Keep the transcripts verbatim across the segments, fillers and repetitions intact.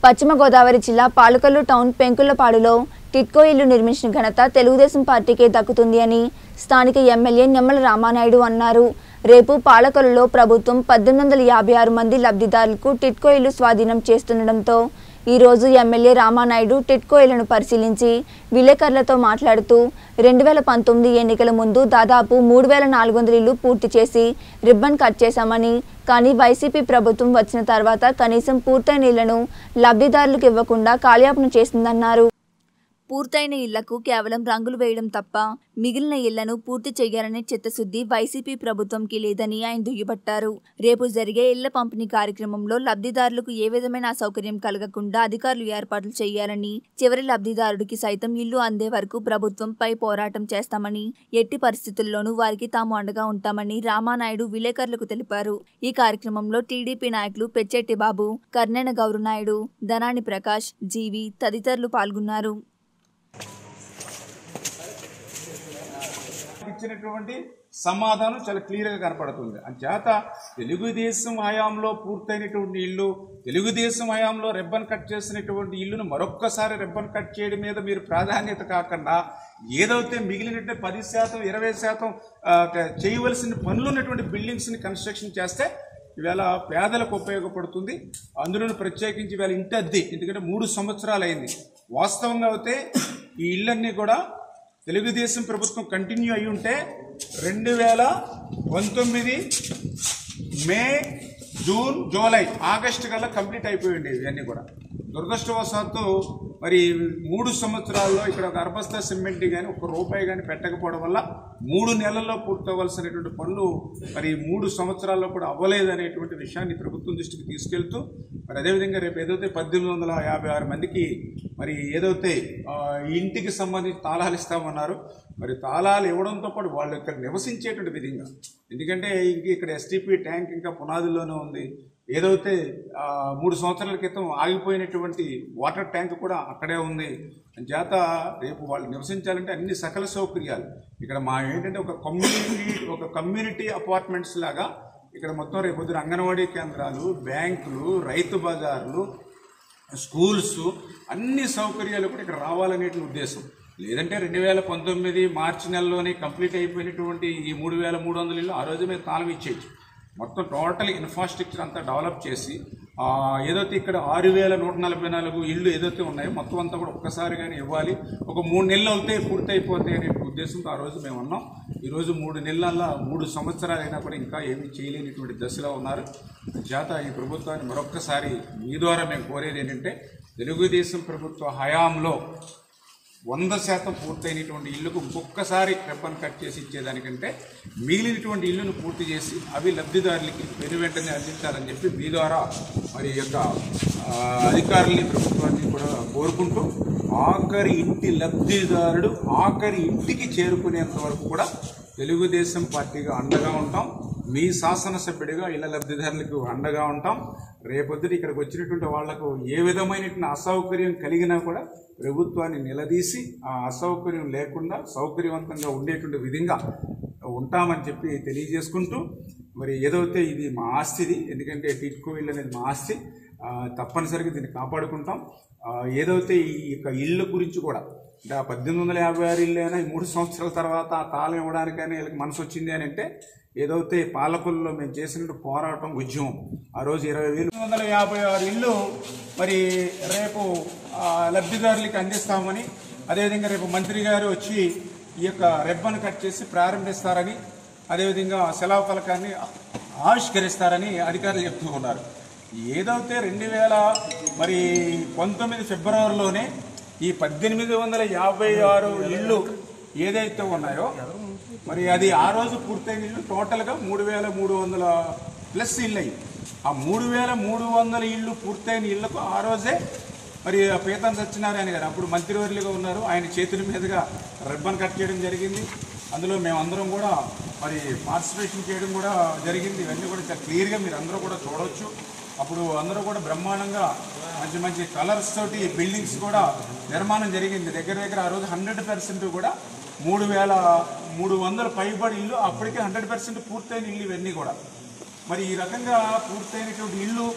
పశ్చిమ గోదావరి జిల్లా పాలకొల్లు టౌన్ పెంకులపాడులో టిట్కో ఇల్లు నిర్మించిన ఘనత తెలుగుదేశం పార్టీకే దక్కుతుంది అని స్థానిక ఎమ్మెల్యే నిమ్మల రామానాయుడు అన్నారు. రేపు పాలకొల్లులో ప్రభుత్వం పద్దెనిమిది వందల యాభై ఆరు మంది లబ్ధిదారులకు టిట్కో ఇల్లు స్వాధీనం చేస్తుండటంతో ఈ రోజు ఎమ్మెల్యే రామానాయుడు టిట్కో ఇళ్లను పరిశీలించి విలేకరులతో మాట్లాడుతూ రెండు వేల పంతొమ్మిది ఎన్నికల ముందు దాదాపు మూడు వేల నాలుగు వందల ఇళ్లు పూర్తి చేసి రిబ్బన్ కట్ చేశామని, కానీ వైసీపీ ప్రభుత్వం వచ్చిన తర్వాత కనీసం పూర్తయిన ఇళ్లను లబ్ధిదారులకు ఇవ్వకుండా కాలయాపన చేసిందన్నారు. పూర్తయిన ఇళ్లకు కేవలం రంగులు వేయడం తప్ప మిగిలిన ఇళ్లను పూర్తి చేయాలనే చిత్తశుద్ధి వైసీపీ ప్రభుత్వంకి లేదని ఆయన దుయ్యబట్టారు. రేపు జరిగే ఇళ్ల పంపిణీ కార్యక్రమంలో లబ్ధిదారులకు ఏ విధమైన అసౌకర్యం కలగకుండా అధికారులు ఏర్పాట్లు చేయాలని, చివరి లబ్ధిదారుడికి సైతం ఇల్లు అందే వరకు ప్రభుత్వంపై పోరాటం చేస్తామని, ఎట్టి పరిస్థితుల్లోనూ వారికి తాము అండగా ఉంటామని రామానాయుడు విలేకరులకు తెలిపారు. ఈ కార్యక్రమంలో టీడీపీ నాయకులు పెచ్చెట్టి బాబు, కర్నెన గౌరనాయుడు, ధనాని ప్రకాష్, జీవి తదితరులు పాల్గొన్నారు. ఇచ్చినటువంటి సమాధానం చాలా క్లియర్గా కనపడుతుంది. అంచేత తెలుగుదేశం హయాంలో పూర్తయినటువంటి ఇల్లు, తెలుగుదేశం హయాంలో రిబ్బన్ కట్ చేసినటువంటి ఇల్లును మరొక్కసారి రిబ్బన్ కట్ చేయడం మీద మీరు ప్రాధాన్యత కాకుండా ఏదైతే మిగిలినట్టు పది శాతం ఇరవై శాతం చేయవలసిన పనులు ఉన్నటువంటి బిల్డింగ్స్ని కన్స్ట్రక్షన్ చేస్తే ఇవాళ పేదలకు ఉపయోగపడుతుంది. అందులో ప్రత్యేకించి ఇవాళ ఇంటి అద్దె, ఎందుకంటే మూడు సంవత్సరాలు అయింది. వాస్తవంగా అయితే ఈ ఇళ్ళన్నీ కూడా తెలుగుదేశం ప్రభుత్వం కంటిన్యూ అయి ఉంటే రెండు వేల పంతొమ్మిది మే జూన్ జూలై ఆగస్టు కల్లా కంప్లీట్ అయిపోయి ఉండేవి ఇవన్నీ కూడా. దురదృష్టవశాత్తు మరి మూడు సంవత్సరాల్లో ఇక్కడ ఒక అర్బస్తా సిమెంట్ కానీ ఒక రూపాయి కానీ పెట్టకపోవడం వల్ల మూడు నెలల్లో పూర్తవలసినటువంటి పనులు మరి మూడు సంవత్సరాల్లో కూడా అవ్వలేదనేటువంటి విషయాన్ని ప్రభుత్వం దృష్టికి తీసుకెళ్తూ మరి అదేవిధంగా రేపు ఏదైతే పద్దెనిమిది వందల యాభై ఆరు మందికి మరి ఏదైతే ఇంటికి సంబంధించి తాళాలు ఇస్తామన్నారు, మరి తాళాలు ఇవ్వడంతో పాటు వాళ్ళు ఇక్కడ నివసించేటువంటి విధంగా, ఎందుకంటే ఇంక ఇక్కడ ఎస్టీపీ ట్యాంక్ ఇంకా పునాదుల్లోనే ఉంది. ఏదైతే మూడు సంవత్సరాల క్రితం ఆగిపోయినటువంటి వాటర్ ట్యాంక్ కూడా అక్కడే ఉంది. చేత రేపు వాళ్ళు నివసించాలంటే అన్ని సకల సౌకర్యాలు ఇక్కడ మా ఏంటంటే ఒక కమ్యూనిటీ ఒక కమ్యూనిటీ అపార్ట్మెంట్స్ లాగా ఇక్కడ మొత్తం రేపు పొద్దున అంగన్వాడీ కేంద్రాలు, బ్యాంకులు, రైతు బజార్లు, స్కూల్స్ అన్ని సౌకర్యాలు కూడా ఇక్కడ రావాలనేటువంటి ఉద్దేశం. లేదంటే రెండు వేల పంతొమ్మిది మార్చి నెలలోనే కంప్లీట్ అయిపోయినటువంటి ఈ మూడు వేల మూడు వందల ఇళ్ళు ఆ రోజు మీద తాళం ఇచ్చేయచ్చు. మొత్తం టోటల్ ఇన్ఫ్రాస్ట్రక్చర్ అంతా డెవలప్ చేసి ఏదైతే ఇక్కడ ఆరు వేల నూట నలభై నాలుగు ఇళ్ళు ఏదైతే ఉన్నాయో మొత్తం అంతా కూడా ఒక్కసారిగానే ఇవ్వాలి. ఒక మూడు నెలలు అవుతే పూర్తి అయిపోతాయి అనే ఉద్దేశంతో ఆ రోజు మేము ఉన్నాం. ఈరోజు మూడు నెలల మూడు సంవత్సరాలు అయినా కూడా ఇంకా ఏమీ చేయలేనిటువంటి దశలో ఉన్నారు. చేత ఈ ప్రభుత్వాన్ని మరొక్కసారి మీ ద్వారా మేము కోరేది ఏంటంటే తెలుగుదేశం ప్రభుత్వ హయాంలో వంద శాతం పూర్తయినటువంటి ఇళ్లకు ఇంకొకసారి రిబ్బన్ కట్ చేసి ఇచ్చేదానికంటే మిగిలినటువంటి ఇళ్లను పూర్తి చేసి అవి లబ్ధిదారులకి పెను వెంటనే అందించాలని చెప్పి మీ ద్వారా మరి యొక్క అధికారుల్ని ప్రభుత్వాన్ని కూడా కోరుకుంటూ ఆఖరి ఇంటి లబ్ధిదారుడు ఆఖరి ఇంటికి చేరుకునేంత వరకు కూడా తెలుగుదేశం పార్టీగా అండగా ఉంటాం. మీ శాసనసభ్యుడిగా ఇళ్ల లబ్ధిదారులకు అండగా ఉంటాం. రేపొద్దున ఇక్కడికి వచ్చినటువంటి వాళ్లకు ఏ విధమైనటువంటి అసౌకర్యం కలిగినా కూడా ప్రభుత్వాన్ని నిలదీసి ఆ అసౌకర్యం లేకుండా సౌకర్యవంతంగా ఉండేటువంటి విధంగా ఉంటామని చెప్పి తెలియజేసుకుంటూ మరి ఏదైతే ఇది మా ఆస్తిది, ఎందుకంటే టిట్కో ఇల్లు అనేది మా ఆస్తి, తప్పనిసరిగా దీన్ని కాపాడుకుంటాం. ఏదైతే ఈ యొక్క ఇళ్ళ గురించి కూడా అంటే ఆ పద్దెనిమిది వందల యాభై ఆరు ఇల్లు అయినా ఈ మూడు సంవత్సరాల తర్వాత ఆ తాళం ఇవ్వడానికైనా వీళ్ళకి మనసు వచ్చింది అని అంటే ఏదైతే పాలకొల్లులో మేము చేసిన పోరాటం ఉద్యమం ఆ రోజు ఇరవై వేలు వందల యాభై ఆరు ఇళ్ళు మరి రేపు లబ్ధిదారులకి అందిస్తామని, అదేవిధంగా రేపు మంత్రి గారు వచ్చి ఈ యొక్క రిబ్బన్ కట్ చేసి ప్రారంభిస్తారని, అదేవిధంగా సెలవు ఫలకాన్ని ఆవిష్కరిస్తారని అధికారులు చెప్తూ ఉన్నారు. ఏదైతే రెండు వేల మరి పంతొమ్మిది ఫిబ్రవరిలోనే ఈ పద్దెనిమిది వందల యాభై ఆరు ఇళ్ళు ఏదైతే ఉన్నాయో మరి అది ఆ రోజు పూర్తయిన ఇళ్ళు టోటల్గా మూడు వేల మూడు వందల ప్లస్ ఇళ్ళు అయ్యి ఆ మూడు వేల మూడు వందల ఇళ్ళు పూర్తయిన ఇళ్లకు ఆ రోజే మరి పీతాన్ సత్యనారాయణ గారు అప్పుడు మంత్రివర్యులుగా ఉన్నారు, ఆయన చేతుల మీదుగా రిబ్బన్ కట్ చేయడం జరిగింది. అందులో మేమందరం కూడా మరి పార్టిసిపేషన్ చేయడం కూడా జరిగింది. ఇవన్నీ కూడా చాలా క్లియర్గా మీరు అందరూ కూడా చూడవచ్చు. అప్పుడు అందరూ కూడా బ్రహ్మాండంగా మంచి మంచి కలర్స్ తోటి బిల్డింగ్స్ కూడా నిర్మాణం జరిగింది. దగ్గర దగ్గర ఆ రోజు హండ్రెడ్ పర్సెంట్ కూడా మూడు వేల మూడు వందల పైబడి ఇల్లు అప్పటికే హండ్రెడ్ పర్సెంట్ పూర్తయిన ఇల్లు ఇవన్నీ కూడా. మరి ఈ రకంగా పూర్తయినటువంటి ఇల్లు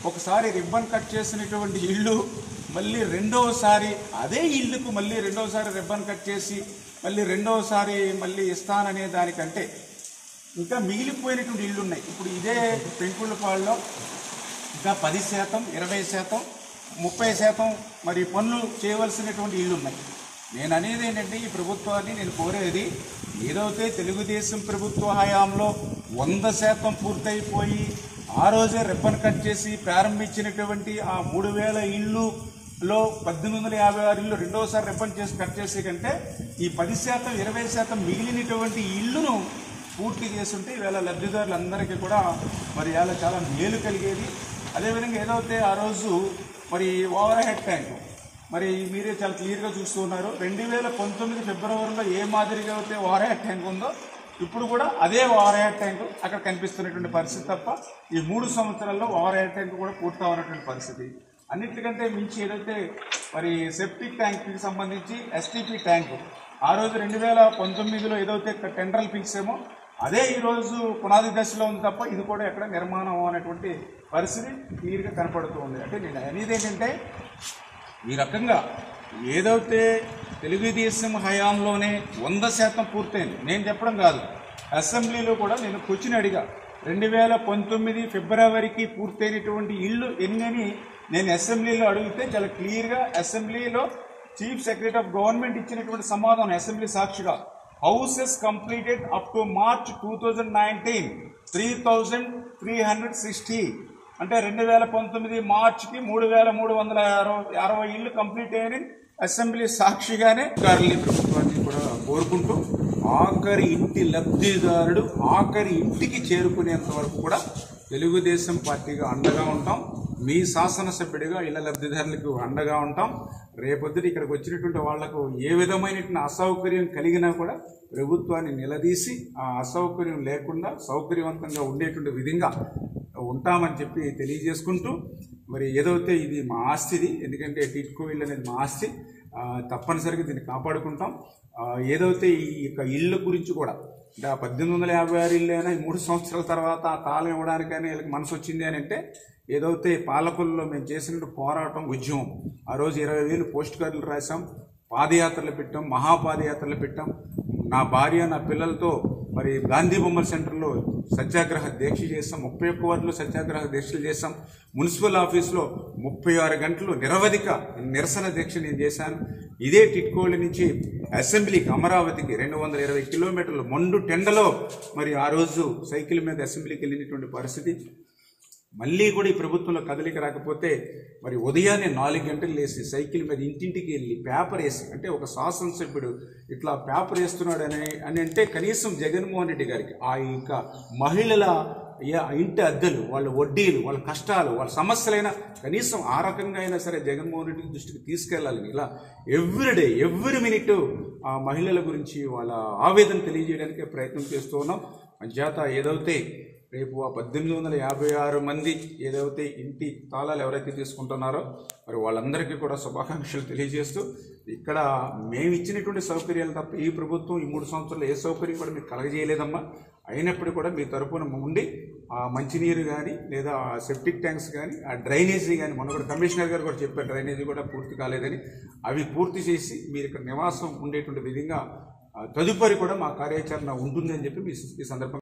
ఒకసారి రిబ్బన్ కట్ చేసినటువంటి ఇల్లు మళ్ళీ రెండవసారి అదే ఇల్లుకు మళ్ళీ రెండవసారి రిబ్బన్ కట్ చేసి మళ్ళీ రెండవసారి మళ్ళీ ఇస్తాననే దానికంటే ఇంకా మిగిలిపోయినటువంటి ఇళ్ళు ఉన్నాయి. ఇప్పుడు ఇదే పెంకుళ్ళపాడులో ఇంకా పది శాతం ఇరవై శాతం ముప్పై శాతం మరి పనులు చేయవలసినటువంటి ఇళ్ళు ఉన్నాయి. నేను అనేది ఏంటంటే ఈ ప్రభుత్వాన్ని నేను కోరేది, ఏదైతే తెలుగుదేశం ప్రభుత్వ హయాంలో వంద శాతం పూర్తయిపోయి ఆ రోజే రిబ్బన్ కట్ చేసి ప్రారంభించినటువంటి ఆ మూడు వేల ఇళ్ళులో పద్దెనిమిది వందల యాభై ఆరు ఇళ్ళు రెండోసారి రిబ్బన్ చేసి కట్ చేసే కంటే ఈ పది శాతం ఇరవై శాతం మిగిలినటువంటి ఇళ్ళును పూర్తి చేస్తుంటే ఈవేళ లబ్ధిదారులందరికీ కూడా మరి ఇవాళ చాలా మేలు కలిగేది. అదేవిధంగా ఏదైతే ఆ రోజు మరి ఓవర్ హెడ్ ట్యాంకు మరి మీరే చాలా క్లియర్గా చూస్తూ ఉన్నారు. రెండు వేల పంతొమ్మిది ఫిబ్రవరిలో ఏ మాదిరిగా అయితే ఓవర్ హెడ్ ట్యాంక్ ఉందో ఇప్పుడు కూడా అదే ఓవర్ హెడ్ ట్యాంకు అక్కడ కనిపిస్తున్నటువంటి పరిస్థితి తప్ప ఈ మూడు సంవత్సరాల్లో ఓవర్ హెడ్ ట్యాంకు కూడా పూర్తి అవనటువంటి పరిస్థితి. అన్నిటికంటే మించి ఏదైతే మరి సెప్టిక్ ట్యాంక్కి సంబంధించి ఎస్టీపీ ట్యాంకు ఆ రోజు రెండు వేల పంతొమ్మిదిలో ఏదైతే టెండర్లు పిలిచామో అదే ఈరోజు పునాది దశలో ఉంది తప్ప ఇది కూడా ఎక్కడ నిర్మాణం అనేటువంటి పరిస్థితి క్లియర్గా కనపడుతూ ఉంది. అంటే నేను అనేది ఏంటంటే ఈ రకంగా ఏదైతే తెలుగుదేశం హయాంలోనే వంద శాతం పూర్తయింది నేను చెప్పడం కాదు, అసెంబ్లీలో కూడా నేను క్వశ్చన్ అడిగా రెండు వేల పంతొమ్మిది ఫిబ్రవరికి పూర్తయినటువంటి ఇళ్ళు ఎన్నని నేను అసెంబ్లీలో అడిగితే చాలా క్లియర్గా అసెంబ్లీలో చీఫ్ సెక్రటరీ ఆఫ్ గవర్నమెంట్ ఇచ్చినటువంటి సమాధానం అసెంబ్లీ సాక్షిగా, houses completed up to March two thousand nineteen three thousand three hundred sixty అంటే రెండు వేల పంతొమ్మిది మార్చికి మూడు వేల మూడు వందల అరవై అరవై ఇళ్ళు కంప్లీట్ అయ్యాయని అసెంబ్లీ సాక్షిగానే కార్యాలయ ప్రభుత్వాన్ని కూడా కోరుకుంటూ ఆఖరి ఇంటి లబ్ధిదారుడు ఆఖరి ఇంటికి చేరుకునేంత వరకు కూడా తెలుగుదేశం పార్టీగా అండగా ఉంటాం. మీ శాసనసభ్యుడిగా ఇళ్ల లబ్ధిదారులకు అండగా ఉంటాం. రేపొద్దున ఇక్కడికి వచ్చినటువంటి వాళ్లకు ఏ విధమైనటువంటి అసౌకర్యం కలిగినా కూడా ప్రభుత్వాన్ని నిలదీసి ఆ అసౌకర్యం లేకుండా సౌకర్యవంతంగా ఉండేటువంటి విధంగా ఉంటామని చెప్పి తెలియజేసుకుంటూ మరి ఏదైతే ఇది మా ఆస్తిది, ఎందుకంటే టిట్కో ఇల్లు అనేది మా ఆస్తి, తప్పనిసరిగా దీన్ని కాపాడుకుంటాం. ఏదైతే ఈ యొక్క ఇళ్ళ గురించి కూడా అంటే ఆ పద్దెనిమిది వందల యాభై ఆరు ఇల్లు అయినా ఈ మూడు సంవత్సరాల తర్వాత ఆ తాళం ఇవ్వడానికైనా వీళ్ళకి మనసు వచ్చింది అని అంటే ఏదైతే పాలకుల్లో మేము చేసినట్టు పోరాటం ఉద్యమం ఆ రోజు ఇరవై వేలు పోస్ట్ కార్డులు రాసాం, పాదయాత్రలు పెట్టాం, మహాపాదయాత్రలు పెట్టాం. నా భార్య నా పిల్లలతో మరి గాంధీ బొమ్మల సెంటర్లో సత్యాగ్రహ దీక్ష చేస్తాం, ముప్పై ఒక్క వార్డులో సత్యాగ్రహ దీక్షలు చేస్తాం. మున్సిపల్ ఆఫీస్లో ముప్పై ఆరు గంటలు నిరవధిక నిరసన దీక్ష నేను చేశాను. ఇదే టిట్కోళ్ళ నుంచి అసెంబ్లీకి అమరావతికి రెండు వందల ఇరవై కిలోమీటర్లు మండు టెండలో మరి ఆ రోజు సైకిల్ మీద అసెంబ్లీకి వెళ్ళినటువంటి పరిస్థితి. మళ్ళీ కూడా ఈ ప్రభుత్వంలో కదలిక రాకపోతే మరి ఉదయాన్నే నాలుగు గంటలు వేసి సైకిల్ మీద ఇంటింటికి వెళ్ళి పేపర్ వేసి, అంటే ఒక శాసనసభ్యుడు ఇట్లా పేపర్ వేస్తున్నాడు అని అని అంటే కనీసం జగన్మోహన్ రెడ్డి గారికి ఆ ఇంకా మహిళల ఇంటి అద్దెలు, వాళ్ళ వడ్డీలు, వాళ్ళ కష్టాలు, వాళ్ళ సమస్యలైనా కనీసం ఆ రకంగా అయినా సరే జగన్మోహన్ రెడ్డి దృష్టికి తీసుకెళ్లాలని ఇలా ఎవ్రీడే ఎవ్రీ మినిట్ ఆ మహిళల గురించి వాళ్ళ ఆవేదన తెలియజేయడానికి ప్రయత్నం చేస్తూ ఉన్నాం. అంచేత ఏదైతే రేపు ఆ పద్దెనిమిది వందల యాభై ఆరు మంది ఏదైతే ఇంటి తాళాలు ఎవరైతే తీసుకుంటున్నారో మరి వాళ్ళందరికీ కూడా శుభాకాంక్షలు తెలియజేస్తూ, ఇక్కడ మేము ఇచ్చినటువంటి సౌకర్యాలు తప్ప ఈ ప్రభుత్వం ఈ మూడు సంవత్సరాలు ఏ సౌకర్యం కూడా మీకు కలగజేయలేదమ్మా. అయినప్పటికీ కూడా మీ తరఫున ఉండి ఆ మంచినీరు కానీ లేదా ఆ సెప్టిక్ ట్యాంక్స్ కానీ ఆ డ్రైనేజీ కానీ మొన్న కూడా కమిషనర్ గారు కూడా చెప్పారు డ్రైనేజీ కూడా పూర్తి కాలేదని, అవి పూర్తి చేసి మీరు ఇక్కడ నివాసం ఉండేటువంటి విధంగా తదుపరి కూడా మా కార్యాచరణ ఉంటుంది అని చెప్పి మీ ఈ సందర్భంగా